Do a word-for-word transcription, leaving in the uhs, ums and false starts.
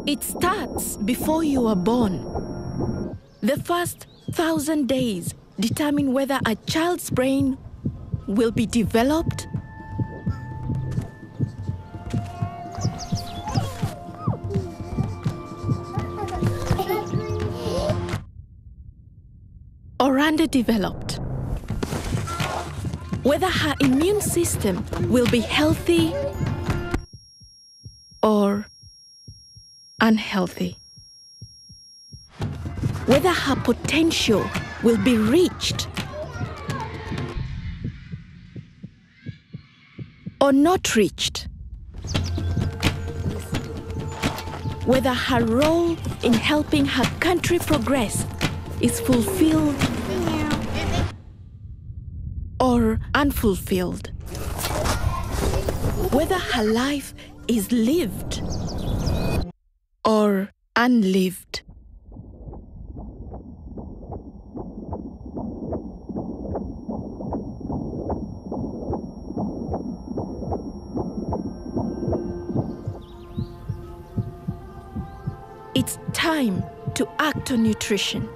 It starts before you are born. The first thousand days determine whether a child's brain will be developed or underdeveloped, whether her immune system will be healthy or unhealthy, whether her potential will be reached or not reached, whether her role in helping her country progress is fulfilled or unfulfilled, whether her life is lived or unlived. It's time to act on nutrition.